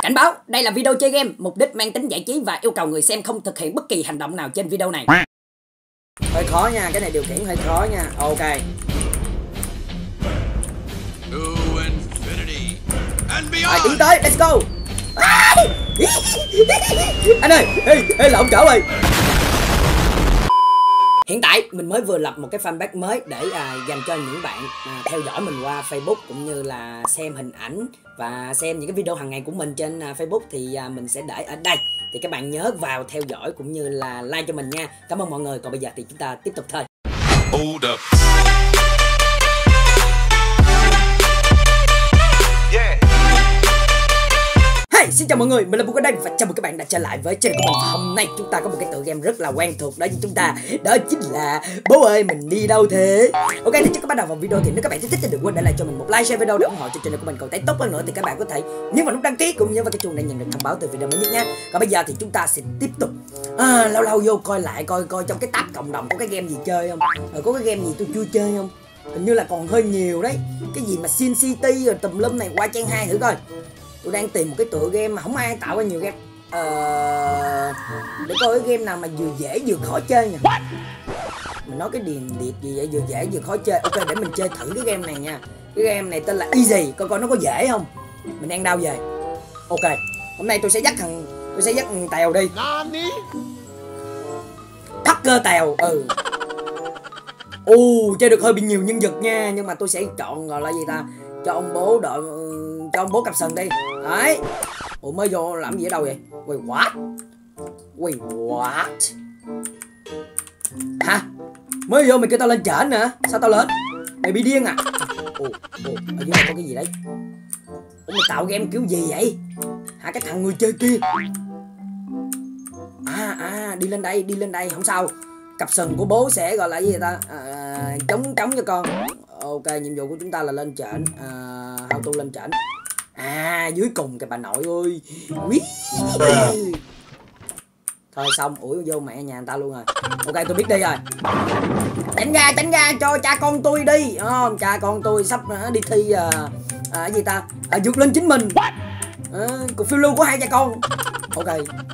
Cảnh báo, đây là video chơi game, mục đích mang tính giải trí và yêu cầu người xem không thực hiện bất kỳ hành động nào trên video này. Hơi khó nha, cái này điều khiển hơi khó nha. Ok. Rồi, tiến tới, let's go. Anh ơi, ê lộn chỗ rồi. Hiện tại mình mới vừa lập một cái fanpage mới để dành cho những bạn theo dõi mình qua Facebook, cũng như là xem hình ảnh và xem những cái video hàng ngày của mình trên Facebook thì mình sẽ để ở đây. Thì các bạn nhớ vào theo dõi cũng như là like cho mình nha. Cảm ơn mọi người. Còn bây giờ thì chúng ta tiếp tục thôi. Hold up. Hey, xin chào mọi người, mình là Bùi ở đây và chào mừng các bạn đã trở lại với channel của mình. Hôm nay chúng ta có một cái tựa game rất là quen thuộc đối với chúng ta, đó chính là Bố ơi mình đi đâu thế. Ok, thì trước khi bắt đầu vào video thì nếu các bạn thích thì đừng quên để lại cho mình một like, share video để ủng hộ cho channel của mình. Còn thấy tốt hơn nữa thì các bạn có thể nhấn vào nút đăng ký cũng như vào cái chuông để nhận được thông báo từ video mới nhất nha. Còn bây giờ thì chúng ta sẽ tiếp tục lâu lâu vô coi lại coi trong cái tab cộng đồng có cái game gì chơi không, có cái game gì tôi chưa chơi không. Hình như là còn hơi nhiều đấy, cái gì mà Sin City rồi tùm lum này, qua trang 2 thử coi. Tôi đang tìm một cái tựa game mà không ai tạo ra nhiều game để coi cái game nào mà vừa dễ vừa khó chơi nha. Mình nói cái điệp gì vậy, vừa dễ vừa khó chơi. Ok, để mình chơi thử cái game này nha. Cái game này tên là Easy, coi nó có dễ không. Mình đang đau về. Ok, hôm nay tôi sẽ dắt thằng Tèo đi. Hacker Tèo. Chơi được hơi bị nhiều nhân vật nha, nhưng mà tôi sẽ chọn gọi là gì ta, cho ông bố đội, cho ông bố cặp sừng đi. Đấy. Ủa mới vô làm gì ở đâu vậy? Wait what? Hả? Mới vô mày kêu tao lên trển nè. Sao tao lên? Mày bị điên à? Ở dưới này có cái gì đấy? Ủa mày tạo game kiểu gì vậy? Hả, cái thằng người chơi kia? Đi lên đây không sao. Cặp sừng của bố sẽ gọi là gì vậy ta? Chống cho con. Ok, nhiệm vụ của chúng ta là lên trển. How to lên trển. Dưới cùng kìa bà nội ơi. Thôi xong, vô mẹ nhà người ta luôn rồi. Ok, tôi biết đi rồi. Tránh ra cho cha con tôi đi. Cha con tôi sắp đi thi gì ta? Vượt lên chính mình. Cuộc phiêu lưu của hai cha con. Ok.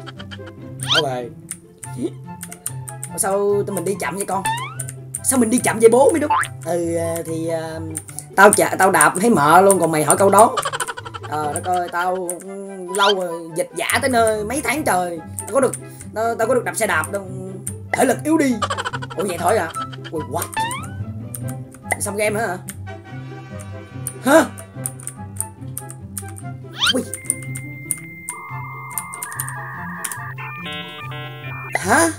Sao tụi mình đi chậm vậy con? Sao mình đi chậm vậy bố mới đúng? Thì tao đạp thấy mợ luôn, còn mày hỏi câu đó. Đất ơi, tao lâu rồi, dịch giả tới nơi mấy tháng trời. Tao có được đạp xe đạp đâu. Thể lực yếu đi. Ủa vậy thôi à? Ui what? Xong game hả? Hả? Ui. Hả?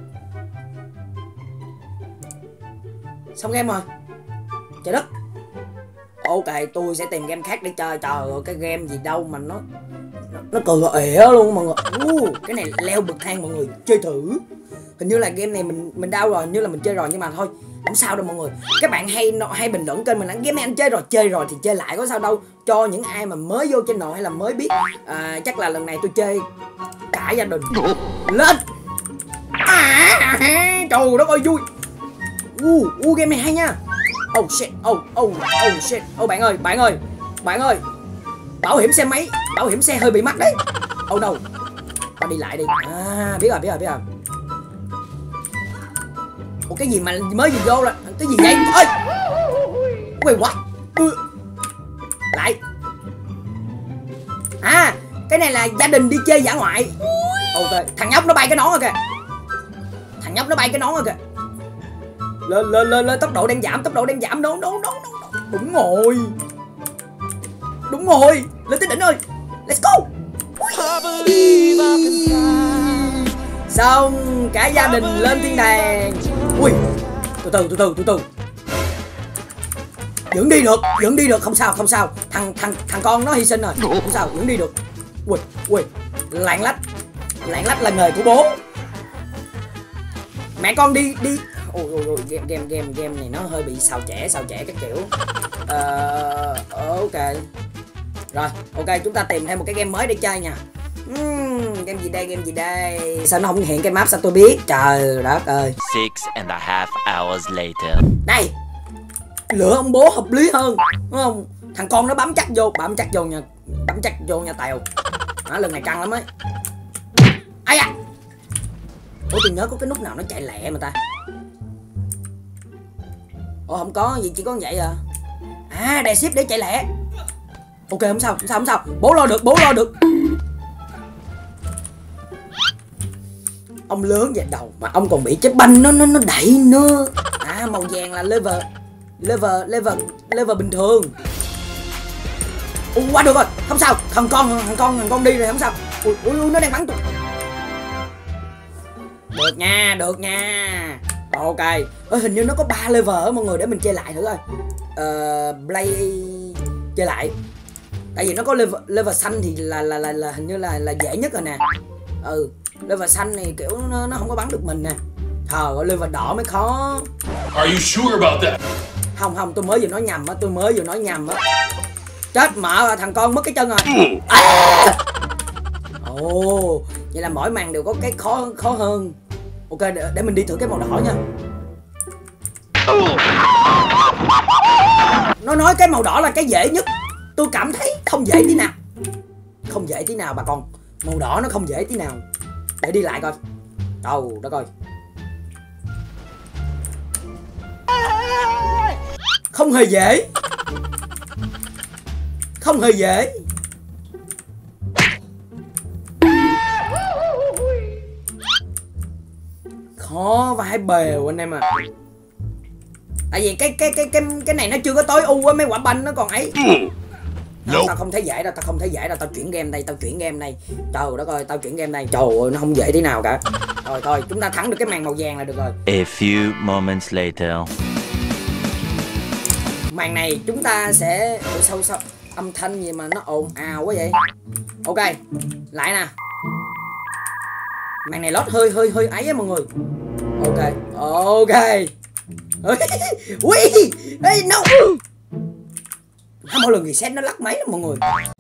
Xong game rồi. Trời đất. Ok, tôi sẽ tìm game khác để chơi. Trời ơi, cái game gì đâu mà nó cười ỉa luôn mọi người. Cái này leo bậc thang mọi người, chơi thử. Hình như là game này mình đau rồi, hình như là mình chơi rồi, nhưng mà thôi không sao đâu mọi người. Các bạn hay bình luận kênh mình là game này anh chơi rồi thì chơi lại có sao đâu. Cho những ai mà mới vô channel hay là mới biết, chắc là lần này tôi chơi cả gia đình lên. Trời đất ơi vui. Game này hay nha. Oh shit. Bạn ơi. Bảo hiểm xe hơi bị mắc đấy. Oh no. Tao đi lại đi. Biết rồi. Ủa cái gì mà mới vừa vô là cái gì vậy? Ơi. Wait what? Lại. Cái này là gia đình đi chơi dã ngoại. Ok, thằng nhóc nó bay cái nón rồi kìa. Lên, tốc độ đang giảm. No. Đúng rồi. Lên tới đỉnh rồi. Let's go. Xong, cả gia đình lên thiên đàng. Từ từ. Vẫn đi được, không sao. Thằng con nó hy sinh rồi. Không sao, vẫn đi được. Ui. Lạng lách là nghề của bố. Mẹ con đi. Ôi game này nó hơi bị xào trẻ các kiểu. Ok. Rồi, ok, chúng ta tìm thêm một cái game mới để chơi nha. Game gì đây? Sao nó không hiện cái map sao tôi biết? Trời đất ơi. 6.5 hours later. Đây. Lựa ông bố hợp lý hơn, đúng không? Thằng con nó bám chắc vô nha Tèo. Lần này căng lắm ấy. Ai à. Ủa tôi nhớ có cái nút nào nó chạy lẹ mà ta. Ủa không có gì, chỉ có vậy à. À đè shift để chạy lẹ. Ok không sao, không sao. Bố lo được. Ông lớn về đầu mà ông còn bị trái banh nó đẩy nữa. À màu vàng là level bình thường. Qua được rồi, không sao. Thằng con đi rồi không sao. Ui nó đang bắn tôi. Được nha. Ok. Hình như nó có 3 level á mọi người, để mình chơi lại thử coi. Play chơi lại. Tại vì nó có level xanh thì là hình như là dễ nhất rồi nè. Level xanh này kiểu nó không có bắn được mình nè. Level đỏ mới khó. Are you sure about that? Không, tôi mới vừa nói nhầm á. Chết mẹ, thằng con mất cái chân rồi. Vậy là mỗi màn đều có cái khó hơn. Ok, để mình đi thử cái màu đỏ nha. Nó nói cái màu đỏ là cái dễ nhất. Tôi cảm thấy không dễ tí nào bà con. Màu đỏ nó không dễ tí nào. Để đi lại coi. Đâu đó coi. Không hề dễ. Khó vãi bèo anh em à. Tại vì cái này nó chưa có tối ưu á, mấy quả banh nó còn ấy. Tao không thấy dễ đâu, tao chuyển game đây. Trời đất ơi, tao chuyển game đây. Trời ơi, nó không dễ tí nào cả. Thôi, chúng ta thắng được cái màn màu vàng là được rồi. A few moments later. Màn này chúng ta sẽ sao âm thanh gì mà nó ồn ào quá vậy. Ok, lại nè. Màn này lót hơi ấy á mọi người. Ok. Ui, hey, no. Mỗi lần reset nó lắc máy lắm mọi người.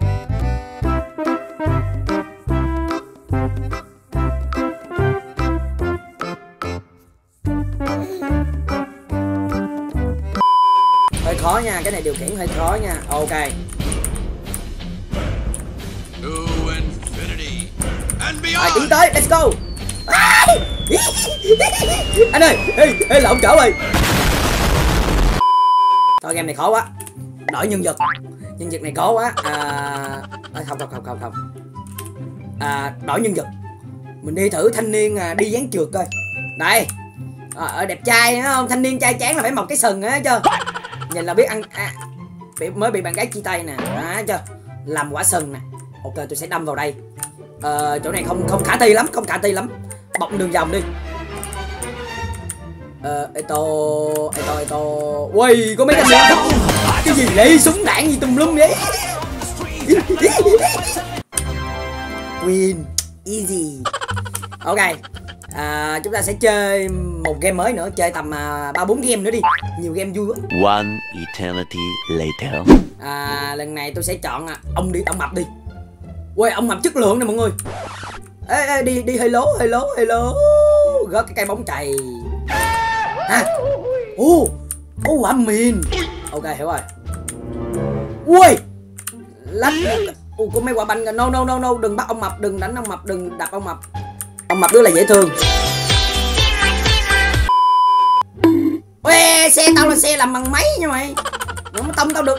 Hơi khó nha, cái này điều khiển hơi khó nha. Ok. Tiến tới, let's go. Anh ơi, ê lộn chỗ rồi. Thôi game này khó quá. Đổi nhân vật này khó quá. Không. Đổi nhân vật. Mình đi thử thanh niên đi dán trượt coi. Đây. Đẹp trai đúng không? Thanh niên trai chán là phải mọc cái sừng á chứ. Nhìn là biết ăn mới bị bạn gái chia tay nè. Đó chưa? Làm quả sừng nè. Ok, tôi sẽ đâm vào đây. Chỗ này không khả thi lắm. Bọc đường vòng đi. Eto. Ui, có mấy cái gì không? Cái gì vậy? Súng đạn gì tùm lum vậy? Win easy. Ok. Chúng ta sẽ chơi một game mới nữa, chơi tầm 3-4 game nữa đi. Nhiều game vui quá. One eternity later. Lần này tôi sẽ chọn ông mập đi. Ui, ông mập chất lượng nè mọi người. Ê, đi hello. Gớt cái cây bóng chày. Quả mìn. Ok, hiểu rồi. Ui, lách. Có mấy quả banh kìa. No, đừng bắt ông mập, đừng đánh ông mập, đừng đập ông mập. Ông mập đứa là dễ thương. Ê, xe tao là xe làm bằng máy nha mày. Nó không có tông tao được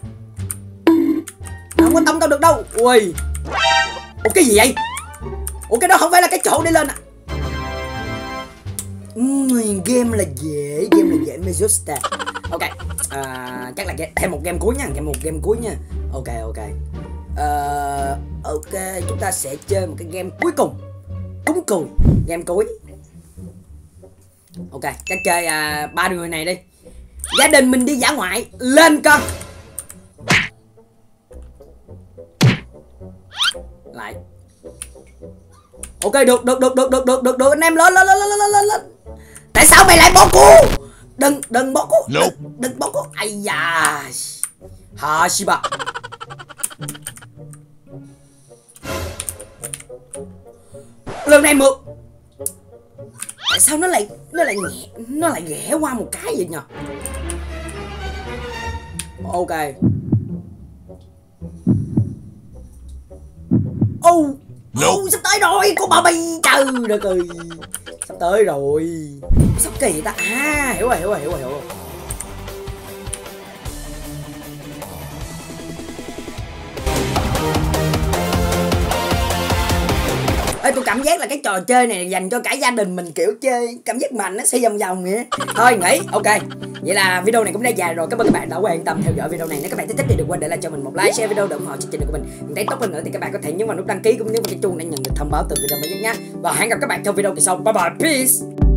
đâu. Ui. Cái gì vậy? Cái đó không phải là cái chỗ để lên à. Game là dễ mới justa. Ok. Chắc là thêm một game cuối nha. Ok. Ok, chúng ta sẽ chơi một cái game cuối cùng. Game cuối. Ok, chắc chơi 3 người này đi. Gia đình mình đi dã ngoại, lên con. Lại. Ok, được anh em, lên. Tại sao mày lại bỏ cô? Đừng bỏ cô. Đừng bỏ cô. Ai da. Hashiba. Lần này mượt. Tại sao nó lại ghẻ qua một cái vậy nhờ? Ok. Sắp tới rồi cô bà bi, trời đất ơi, sắp tới rồi. Sao kỳ ta? À, hiểu rồi. Ê, tôi cảm giác là cái trò chơi này dành cho cả gia đình mình, kiểu chơi cảm giác mạnh nó xoay vòng vòng vậy. Thôi nghỉ, ok. Vậy là video này cũng đã dài rồi. Cảm ơn các bạn đã quan tâm theo dõi video này. Nếu các bạn thích thì đừng quên để lại cho mình một like, share video để ủng hộ cho channel của mình. Thấy tốt hơn nữa thì các bạn có thể nhấn vào nút đăng ký cũng như vào cái chuông để nhận được thông báo từ video mới nhất nhé. Và hẹn gặp các bạn trong video kỳ sau. Bye bye, peace.